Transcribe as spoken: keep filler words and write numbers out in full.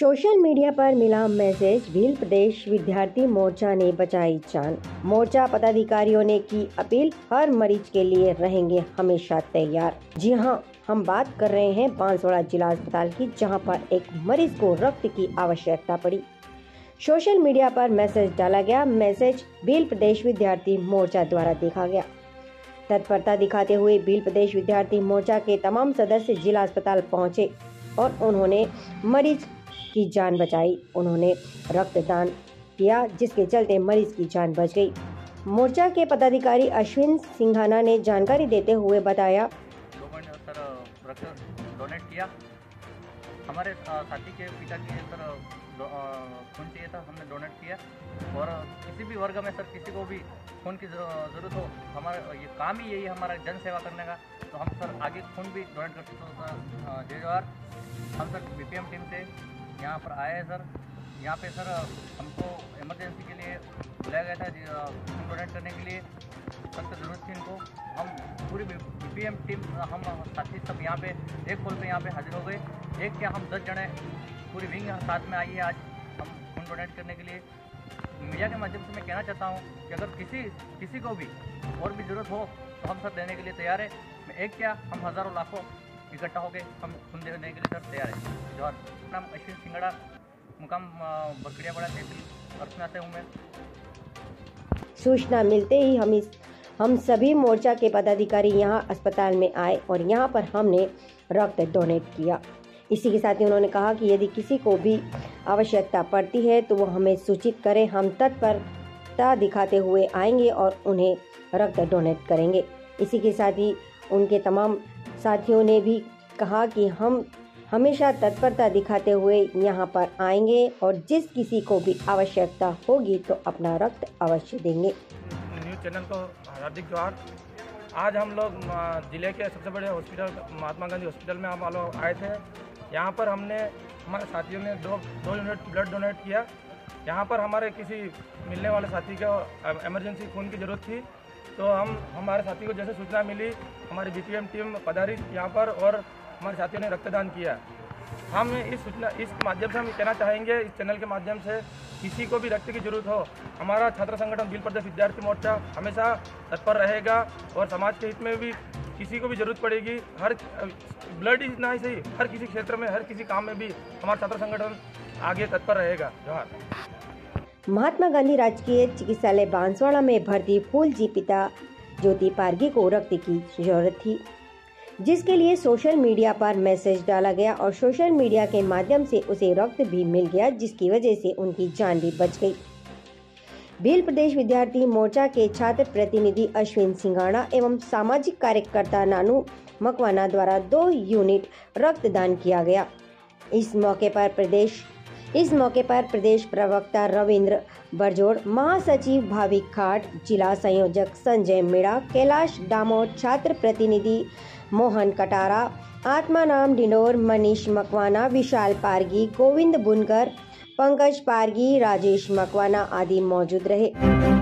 Social media पर मिला message, Bhil प्रदेश विद्यार्थी मोर्चा ने बचाई जान। मोर्चा पदाधिकारियों ने की अपील, हर मरीज के लिए रहेंगे हमेशा तैयार। जी हां, हम बात कर रहे हैं बांसवाड़ा जिला अस्पताल की, जहां पर एक मरीज को रक्त की आवश्यकता पड़ी। सोशल मीडिया पर मैसेज डाला गया। मैसेज भील प्रदेश विद्यार्थी मोर्चा द्वारा देखा गया। तत्परता दिखाते हुए भील प्रदेश विद्यार्थी मोर्चा के तमाम सदस्य जिला अस्पताल पहुंचे और उन्होंने मरीज की जान बचाई। उन्होंने रक्तदान किया, जिसके चलते मरीज की जान बच गई। मोर्चा के पदाधिकारी अश्विन सिंघाना ने जानकारी देते हुए बताया, लोगों ने सर रक्त डोनेट किया। हमारे साथी के पिता की सर खून चाहिए था, हमने डोनेट किया। और किसी भी वर्ग में सर किसी को भी खून की ज़रूरत हो, हमारा ये काम ही यही है, हमारा जन सेवा करने का। तो हम सर आगे खून भी डोनेट करते तो सर जय जवाहर। हम सर बीपीएम टीम से यहाँ पर आए हैं सर। यहाँ पे सर हमको इमरजेंसी के लिए बुलाया गया था खून डोनेट करने के लिए। सख्त ज़रूरत थी इनको। हम पूरी बीपीएम टीम, हम साथी सब यहाँ पे एक कॉल पे यहाँ पे हाजिर हो गए। एक क्या हम दस जने पूरी विंग साथ में आई है आज हम खून डोनेट करने के लिए। मीडिया के माध्यम से मैं कहना चाहता हूँ कि अगर किसी किसी को भी और भी ज़रूरत हो तो हम सब देने के लिए तैयार है। मैं एक क्या हम हज़ारों लाखों इकट्ठा हो गए हम खून देने के लिए सर तैयार है। जवाहर। नाम अश्विन सिंगड़ा, मुकाम बकड़ियाबड़ा तहसील अर्चना से हूँ मैं। सूचना मिलते ही हम इस हम सभी मोर्चा के पदाधिकारी यहां अस्पताल में आए और यहां पर हमने रक्त डोनेट किया। इसी के साथ ही उन्होंने कहा कि यदि किसी को भी आवश्यकता पड़ती है तो वो हमें सूचित करें, हम तत्परता दिखाते हुए आएंगे और उन्हें रक्त डोनेट करेंगे। इसी के साथ ही उनके तमाम साथियों ने भी कहा कि हम हमेशा तत्परता दिखाते हुए यहाँ पर आएंगे और जिस किसी को भी आवश्यकता होगी तो अपना रक्त अवश्य देंगे। न्यूज़ चैनल को हार्दिक जोहार। आज हम लोग जिले के सबसे बड़े हॉस्पिटल महात्मा गांधी हॉस्पिटल में हम लोग आए थे। यहाँ पर हमने हमारे साथियों ने दो दो यूनिट ब्लड डोनेट किया। यहाँ पर हमारे किसी मिलने वाले साथी को इमरजेंसी खून की ज़रूरत थी, तो हम हमारे साथी को जैसे सूचना मिली, हमारी बीपीएम टीम पधारी यहाँ पर और हमारे साथियों ने रक्तदान किया। हम इस सूचना इस माध्यम से हम कहना चाहेंगे, इस चैनल के माध्यम से किसी को भी रक्त की जरूरत हो, हमारा छात्र संगठन भील प्रदेश विद्यार्थी मोर्चा हमेशा तत्पर रहेगा। और समाज के हित में भी किसी को भी जरूरत पड़ेगी, हर ब्लड ही ना ही सही, हर किसी क्षेत्र में हर किसी काम में भी हमारा छात्र संगठन आगे तत्पर रहेगा। जोहार। महात्मा गांधी राजकीय चिकित्सालय बांसवाड़ा में भर्ती फूल जी पिता ज्योति पारगी को रक्त की जरूरत थी, जिसके लिए सोशल मीडिया पर मैसेज डाला गया और सोशल मीडिया के माध्यम से उसे रक्त भी मिल गया, जिसकी वजह से उनकी जान भी बच गई। भील प्रदेश विद्यार्थी मोर्चा के छात्र प्रतिनिधि अश्विन सिंघाना एवं सामाजिक कार्यकर्ता नानू मकवाना द्वारा दो यूनिट रक्तदान किया गया। इस मौके पर प्रदेश इस मौके पर प्रदेश प्रवक्ता रविंद्र बरजोड़, महासचिव भाविक खाट, जिला संयोजक संजय मीणा, कैलाश डामोर, छात्र प्रतिनिधि मोहन कटारा, आत्मानाम डिंडोर, मनीष मकवाना, विशाल पारगी, गोविंद बुनकर, पंकज पारगी, राजेश मकवाना आदि मौजूद रहे।